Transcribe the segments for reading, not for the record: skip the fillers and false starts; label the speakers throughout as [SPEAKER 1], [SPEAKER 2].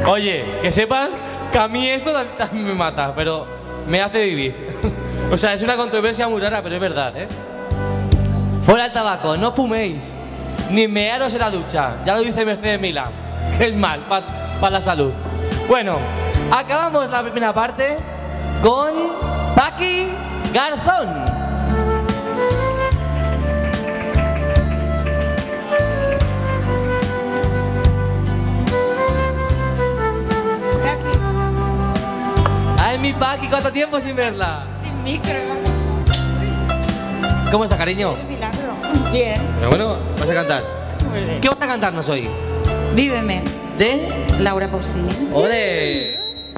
[SPEAKER 1] Oye, que sepan que a mí esto también me mata, pero me hace vivir. O sea, es una controversia muy rara, pero es verdad, ¿eh? Fuera el tabaco, no fuméis, ni mearos en la ducha. Ya lo dice Mercedes Milán, que es mal para la salud. Bueno, acabamos la primera parte con Paqui Garzón. Ay, mi Paqui, ¿cuánto tiempo sin verla?
[SPEAKER 2] Sin micro.
[SPEAKER 1] ¿Cómo está, cariño?
[SPEAKER 2] Qué milagro. Bien.
[SPEAKER 1] Pero bueno, vas a cantar.
[SPEAKER 2] Muy bien.
[SPEAKER 1] ¿Qué vas a cantarnos hoy?
[SPEAKER 2] Víveme.
[SPEAKER 1] ¿De?
[SPEAKER 2] Laura Pausini.
[SPEAKER 1] ¡Ole!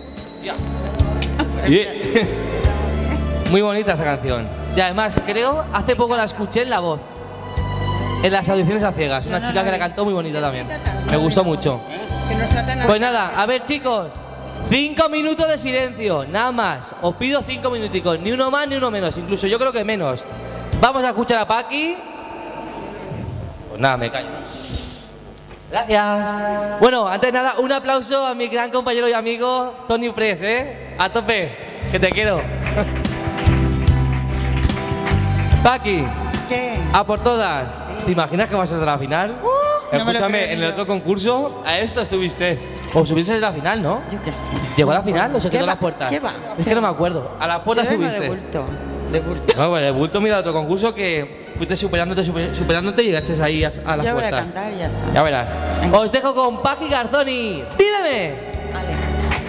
[SPEAKER 1] Bien. Muy bonita esa canción. Y además, creo, hace poco la escuché en La Voz. En las audiciones a ciegas. Una chica que la cantó muy bonita también. Me gustó mucho.
[SPEAKER 2] Que no está tan
[SPEAKER 1] Pues nada, a ver, chicos. 5 minutos de silencio, nada más. Os pido 5 minuticos, ni uno más ni uno menos. Incluso yo creo que menos. Vamos a escuchar a Paqui. Pues nada, me callo. Gracias. Bueno, antes de nada, un aplauso a mi gran compañero y amigo Tony Fresh, ¿eh? A tope, que te quiero. Paqui,
[SPEAKER 2] ¿Qué?
[SPEAKER 1] a por todas. ¿Te imaginas que vas a ser la final?
[SPEAKER 2] no me lo
[SPEAKER 1] Escúchame,
[SPEAKER 2] creo
[SPEAKER 1] en
[SPEAKER 2] ni
[SPEAKER 1] el
[SPEAKER 2] yo.
[SPEAKER 1] otro concurso, a esto estuviste. O subiste a la final, ¿no?
[SPEAKER 2] Yo qué sé.
[SPEAKER 1] ¿Llegó a la final o se
[SPEAKER 2] ¿Qué
[SPEAKER 1] quedó a
[SPEAKER 2] va?
[SPEAKER 1] las puertas?
[SPEAKER 2] ¿Qué va?
[SPEAKER 1] Es que no me acuerdo. A la puerta
[SPEAKER 2] Yo vengo
[SPEAKER 1] subiste.
[SPEAKER 2] de bulto. De bulto.
[SPEAKER 1] No, bueno, el bulto, mira, otro concurso que fuiste superándote y llegaste ahí a las
[SPEAKER 2] Yo voy a
[SPEAKER 1] puertas.
[SPEAKER 2] cantar y ya está.
[SPEAKER 1] Ya verás.
[SPEAKER 2] Venga.
[SPEAKER 1] Os dejo con Paqui Garzoni. ¡Víveme!
[SPEAKER 2] Vale.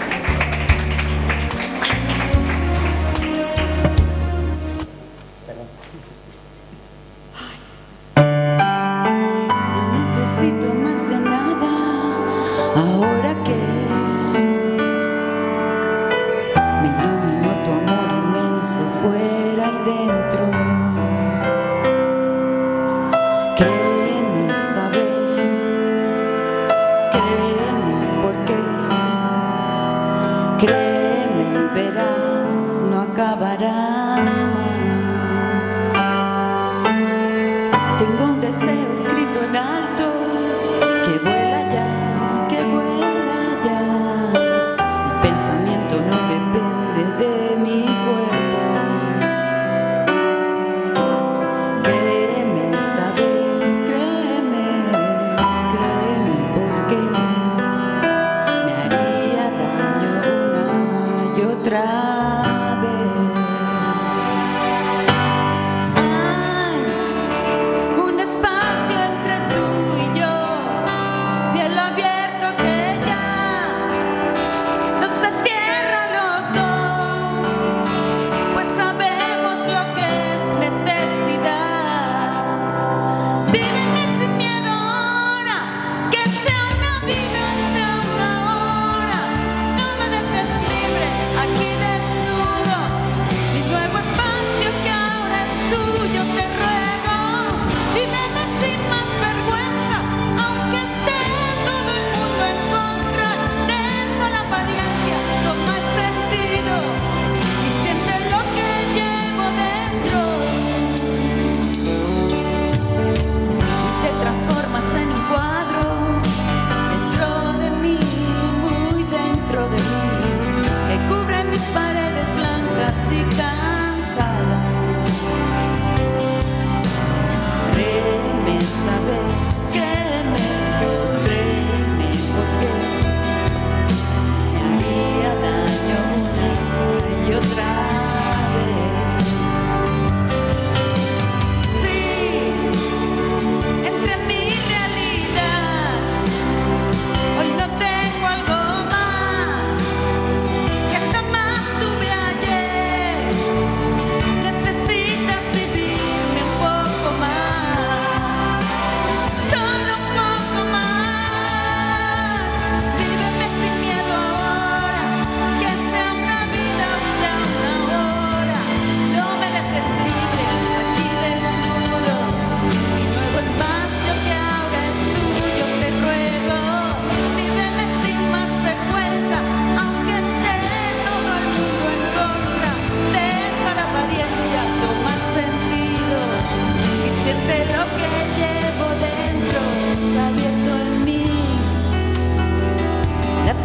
[SPEAKER 3] No necesito más de nada ahora que me iluminó tu amor inmenso fuera y dentro. Créeme esta vez, créeme porque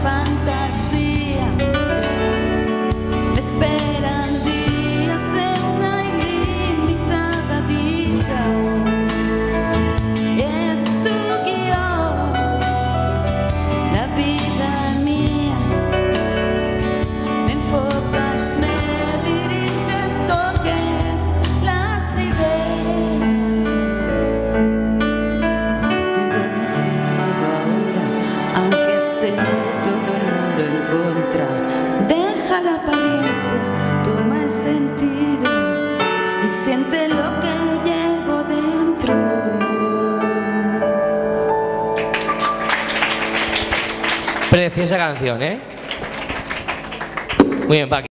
[SPEAKER 3] fantasía. Me esperan días de una ilimitada dicha. Es tu guión, la vida mía. Me enfocas, me diriges, toques las ideas. Víveme sin miedo ahora, aunque esté todo el mundo en contra. Deja la apariencia, toma el sentido y siente lo que llevo dentro.
[SPEAKER 1] Preciosa canción, ¿eh? Muy bien, Paqui.